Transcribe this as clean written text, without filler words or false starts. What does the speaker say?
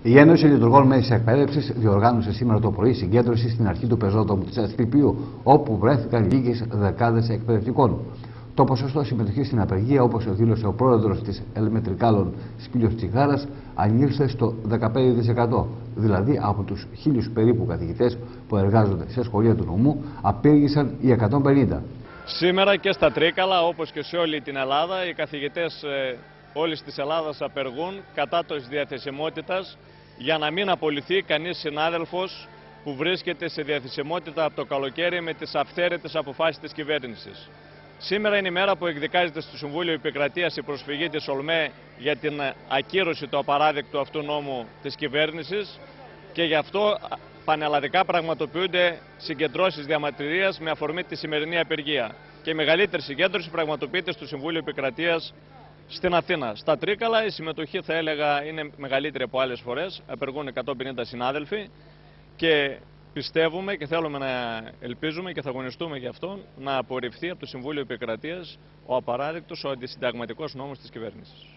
Η Ένωση Λειτουργών Μέσης Εκπαίδευσης διοργάνωσε σήμερα το πρωί συγκέντρωση στην αρχή του πεζόδρομου της Ασκληπίου, όπου βρέθηκαν λίγες δεκάδες εκπαιδευτικών. Το ποσοστό συμμετοχής στην απεργία, όπως δήλωσε ο πρόεδρος της Ελμετρικάλων Σπύλιος Τσιγάρας, ανήλθε στο 15%. Δηλαδή, από τους 1.000 περίπου καθηγητές που εργάζονται σε σχολεία του νομού, απήργησαν οι 150. Σήμερα και στα Τρίκαλα, όπως και σε όλη την Ελλάδα, οι καθηγητές όλης της Ελλάδας απεργούν κατά της διαθεσιμότητας, για να μην απολυθεί κανείς συνάδελφος που βρίσκεται σε διαθεσιμότητα από το καλοκαίρι με τις αυθαίρετες αποφάσεις της κυβέρνησης. Σήμερα είναι η μέρα που εκδικάζεται στο Συμβούλιο Επικρατείας η προσφυγή της ΟΛΜΕ για την ακύρωση του απαράδεκτου αυτού νόμου της κυβέρνησης, και γι' αυτό πανελλαδικά πραγματοποιούνται συγκεντρώσεις διαμαρτυρίας με αφορμή τη σημερινή απεργία. Και η μεγαλύτερη συγκέντρωση πραγματοποιείται στο Συμβούλιο Επικρατείας στην Αθήνα. Στα Τρίκαλα η συμμετοχή, θα έλεγα, είναι μεγαλύτερη από άλλες φορές. Απεργούν 150 συνάδελφοι και πιστεύουμε και θέλουμε να ελπίζουμε και θα αγωνιστούμε γι' αυτό, να απορριφθεί από το Συμβούλιο Επικρατείας ο απαράδεκτος, ο αντισυνταγματικός νόμος της κυβέρνησης.